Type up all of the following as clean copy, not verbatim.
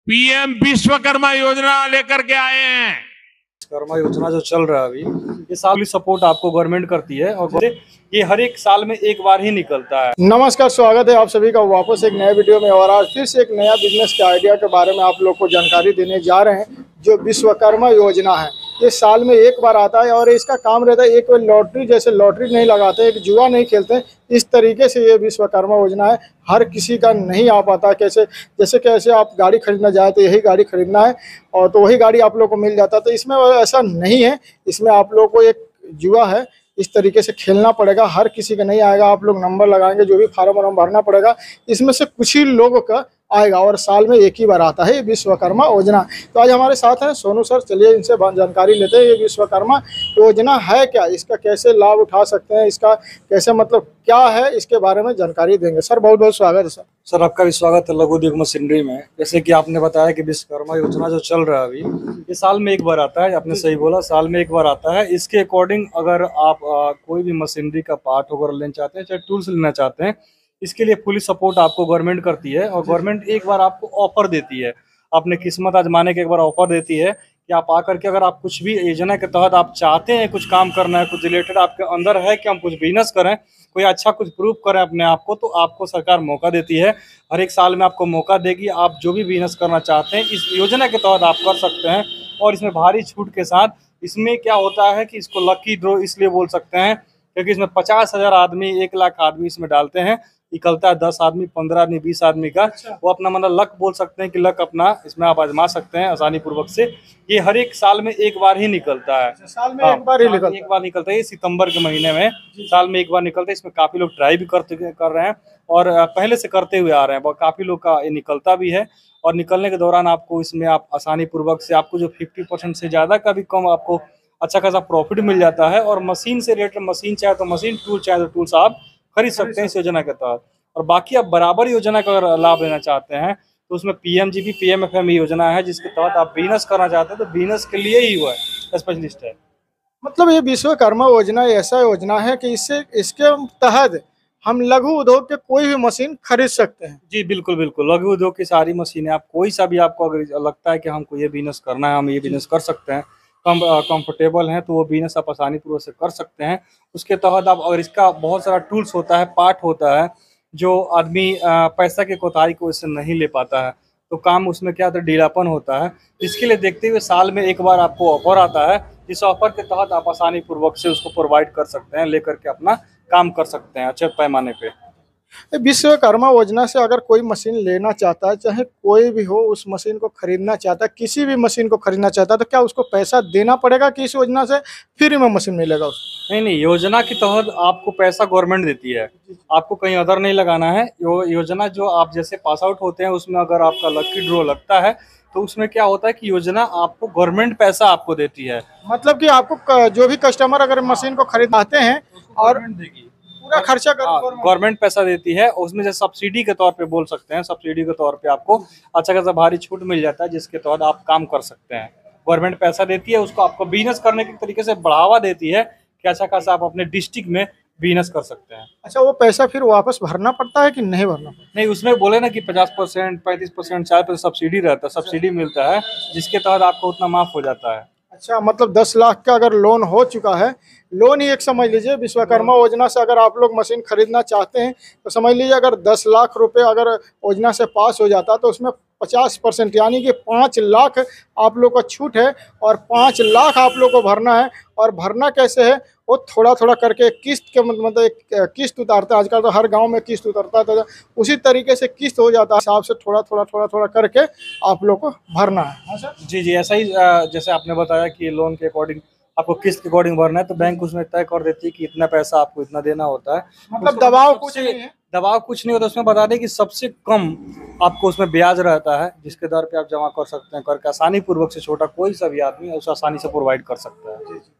PM Vishwakarma योजना लेकर के आए हैं। विश्वकर्मा योजना जो चल रहा है अभी, ये साल सपोर्ट आपको गवर्नमेंट करती है और ये हर एक साल में एक बार ही निकलता है। नमस्कार, स्वागत है आप सभी का वापस एक नए वीडियो में। और आज फिर से एक नया बिजनेस के आइडिया के बारे में आप लोग को जानकारी देने जा रहे हैं। जो विश्वकर्मा योजना है, ये साल में एक बार आता है और इसका काम रहता है, एक लॉटरी जैसे लॉटरी नहीं लगाते, एक जुआ नहीं खेलते, इस तरीके से ये विश्वकर्मा योजना है। हर किसी का नहीं आ पाता। कैसे आप गाड़ी खरीदना जाए तो यही गाड़ी खरीदना है और तो वही गाड़ी आप लोग को मिल जाता है। तो इसमें ऐसा नहीं है, इसमें आप लोग को एक जुआ है, इस तरीके से खेलना पड़ेगा। हर किसी का नहीं आएगा, आप लोग नंबर लगाएंगे, जो भी फार्म वार्म भरना पड़ेगा, इसमें से कुछ ही लोगों का आएगा और साल में एक ही बार आता है विश्वकर्मा योजना। तो आज हमारे साथ हैं सोनू सर, चलिए इनसे जानकारी लेते हैं। ये विश्वकर्मा योजना है क्या, इसका कैसे लाभ उठा सकते हैं, इसका कैसे मतलब क्या है, इसके बारे में जानकारी देंगे। सर बहुत बहुत स्वागत है। सर आपका भी स्वागत है लघु उद्योग मशीनरी में। जैसे कि आपने बताया कि विश्वकर्मा योजना जो चल रहा है अभी, ये साल में एक बार आता है। आपने सही बोला, साल में एक बार आता है। इसके अकॉर्डिंग अगर आप कोई भी मशीनरी का पार्ट वगैरह लेना चाहते हैं, चाहे टूल्स लेना चाहते हैं, इसके लिए फुली सपोर्ट आपको गवर्नमेंट करती है और गवर्नमेंट एक बार आपको ऑफर देती है, अपने किस्मत आजमाने के एक बार ऑफर देती है कि आप आकर के अगर आप कुछ भी योजना के तहत आप चाहते हैं कुछ काम करना है, कुछ रिलेटेड आपके अंदर है कि हम कुछ बिजनेस करें, कोई अच्छा कुछ प्रूव करें अपने आप को, तो आपको सरकार मौका देती है। हर एक साल में आपको मौका देगी। आप जो भी बिजनेस करना चाहते हैं इस योजना के तहत आप कर सकते हैं। और इसमें भारी छूट के साथ, इसमें क्या होता है कि इसको लकी ड्रॉ इसलिए बोल सकते हैं क्योंकि इसमें 50,000 आदमी, 1 लाख आदमी इसमें डालते हैं। निकलता है 10 आदमी, 15 आदमी, 20 आदमी का। वो अपना मतलब लक बोल सकते हैं कि लक अपना इसमें आप आजमा सकते हैं आसानी पूर्वक से। ये हर एक साल में एक बार ही निकलता है। साल में एक बार ही निकलता है। ये सितंबर के महीने में साल में एक बार निकलता है। इसमें काफी लोग ट्राई भी कर रहे हैं और पहले से करते हुए आ रहे हैं। काफी लोग का ये निकलता भी है और निकलने के दौरान आपको इसमें आप आसानी पूर्वक से आपको जो 50% से ज्यादा का भी कम आपको अच्छा खासा प्रॉफिट मिल जाता है। और मशीन से रिलेटेड, मशीन चाहे तो मशीन, टूल चाहे तो टूल्स आप खरीद सकते हैं इस योजना के तहत। और बाकी आप बराबर योजना का अगर लाभ लेना चाहते हैं तो उसमें पीएमजीपी, पीएमएफएम योजना है, जिसके तहत आप बिजनेस करना चाहते हैं तो बिजनेस के लिए ही हुआ है, स्पेशलिस्ट है। मतलब ये विश्वकर्मा योजना ऐसा योजना है कि इसके तहत हम लघु उद्योग के कोई भी मशीन खरीद सकते हैं। जी बिल्कुल बिल्कुल, लघु उद्योग की सारी मशीनें, आप कोई सा भी आपको अगर लगता है कि हमको ये बिजनेस करना है, हम ये बिजनेस कर सकते हैं, कंफर्टेबल हैं, तो वो बिजनेस आप आसानी पूर्वक से कर सकते हैं। उसके तहत आप अगर इसका बहुत सारा टूल्स होता है, पार्ट होता है, जो आदमी पैसा के कोताही को इससे नहीं ले पाता है, तो काम उसमें क्या होता है, ढीलापन होता है। इसके लिए देखते हुए साल में एक बार आपको ऑफर आता है। इस ऑफर के तहत आप आसानी पूर्वक से उसको प्रोवाइड कर सकते हैं, लेकर के अपना काम कर सकते हैं अच्छे पैमाने पे। विश्वकर्मा योजना से अगर कोई मशीन लेना चाहता है, चाहे कोई भी हो, उस मशीन को खरीदना चाहता है, किसी भी मशीन को खरीदना चाहता है, तो क्या उसको पैसा देना पड़ेगा कि इस योजना से फ्री में मशीन मिलेगा उसको? नहीं, योजना के तहत आपको पैसा गवर्नमेंट देती है, आपको कहीं अदर नहीं लगाना है। योजना जो आप जैसे पास आउट होते हैं, उसमें अगर आपका लकी ड्रॉ लगता है तो उसमें क्या होता है कि योजना आपको गवर्नमेंट पैसा आपको देती है। मतलब कि आपको जो भी कस्टमर अगर मशीन को खरीदते हैं और पूरा खर्चा गवर्नमेंट पैसा देती है। उसमें जैसे सब्सिडी के तौर पे बोल सकते हैं, सब्सिडी के तौर पे आपको अच्छा खासा भारी छूट मिल जाता है, जिसके तहत आप काम कर सकते हैं। गवर्नमेंट पैसा देती है, उसको आपको बिजनेस करने के तरीके से बढ़ावा देती है कि अच्छा खासा आप अपने डिस्ट्रिक्ट में बिजनेस कर सकते हैं। अच्छा, वो पैसा फिर वापस भरना पड़ता है कि नहीं भरना? नहीं, उसमें बोले ना कि 50%, 35%, 4% सब्सिडी रहता है, सब्सिडी मिलता है, जिसके तहत आपको उतना माफ हो जाता है। अच्छा, मतलब 10 लाख का अगर लोन हो चुका है, लोन ही एक समझ लीजिए, विश्वकर्मा योजना से अगर आप लोग मशीन खरीदना चाहते हैं तो समझ लीजिए अगर 10 लाख रुपए अगर योजना से पास हो जाता तो उसमें 50% यानी कि 5 लाख आप लोग का छूट है और 5 लाख आप लोग को भरना है। और भरना कैसे है, वो थोड़ा थोड़ा करके किस्त के मतलब एक किस्त उतारता है। आजकल तो हर गांव में किस्त उतरता है, तो उसी तरीके से किस्त हो जाता है, हिसाब से थोड़ा थोड़ा करके आप लोग को भरना है। हाँ सर? जी, ऐसा ही जैसे आपने बताया कि लोन के अकॉर्डिंग आपको किस्त के अकॉर्डिंग भरना है, तो बैंक उसमें तय कर देती है कि इतना पैसा आपको इतना देना होता है। मतलब दबाव कुछ नहीं है? दबाव कुछ नहीं होता। उसमें बता दें कि सबसे कम आपको उसमें ब्याज रहता है, जिसके दर पे आप जमा कर सकते हैं, करके आसानी पूर्वक से छोटा कोई सा भी आदमी उसे आसानी से प्रोवाइड कर सकता है।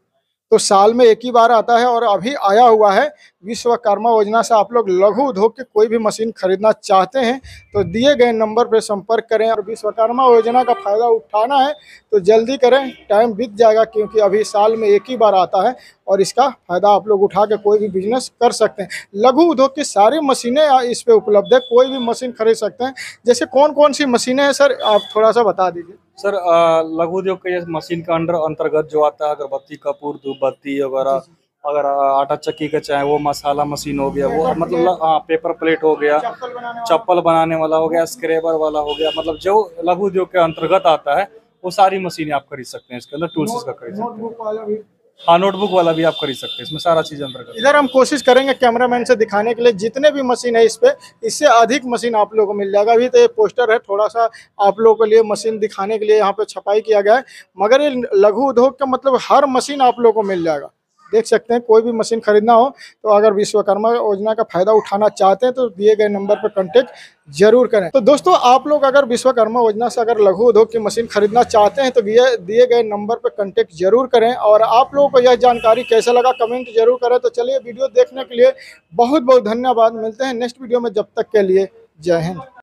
तो साल में एक ही बार आता है और अभी आया हुआ है विश्वकर्मा योजना से। आप लोग लघु उद्योग के कोई भी मशीन खरीदना चाहते हैं तो दिए गए नंबर पर संपर्क करें और विश्वकर्मा योजना का फायदा उठाना है तो जल्दी करें, टाइम बीत जाएगा, क्योंकि अभी साल में एक ही बार आता है और इसका फायदा आप लोग उठा के कोई भी बिजनेस कर सकते हैं। लघु उद्योग की सारी मशीनें इस पे उपलब्ध है, कोई भी मशीन खरीद सकते हैं। जैसे कौन कौन सी मशीनें हैं सर, आप थोड़ा सा बता दीजिए। सर लघु उद्योग के मशीन का अंतर्गत जो आता है अगरबत्ती, कपूर, धूपबत्ती वगैरह, अगर आटा चक्की का चाहे वो मसाला मशीन हो गया, वो मतलब पेपर प्लेट हो गया, चप्पल बनाने वाला हो गया, स्क्रेबर वाला हो गया, मतलब जो लघु उद्योग के अंतर्गत आता है वो सारी मशीनें आप खरीद सकते हैं। इसके अंदर टूल्स का खरीद सकते हैं। हाँ, नोटबुक वाला भी आप खरीद सकते हैं, इसमें सारा चीज अंतर्गत। इधर हम कोशिश करेंगे कैमरामैन से दिखाने के लिए जितने भी मशीन है इस पे, इससे अधिक मशीन आप लोगों को मिल जाएगा। अभी तो ये पोस्टर है, थोड़ा सा आप लोगों के लिए मशीन दिखाने के लिए यहाँ पे छपाई किया गया है, मगर ये लघु उद्योग का मतलब हर मशीन आप लोगों को मिल जाएगा। देख सकते हैं, कोई भी मशीन खरीदना हो तो अगर विश्वकर्मा योजना का फायदा उठाना चाहते हैं तो दिए गए नंबर पर कांटेक्ट जरूर करें। तो दोस्तों, आप लोग अगर विश्वकर्मा योजना से अगर लघु उद्योग की मशीन खरीदना चाहते हैं तो दिए गए नंबर पर कांटेक्ट जरूर करें। और आप लोगों को यह जानकारी कैसा लगा कमेंट जरूर करें। तो चलिए, वीडियो देखने के लिए बहुत बहुत धन्यवाद। मिलते हैं नेक्स्ट वीडियो में, जब तक के लिए जय हिंद।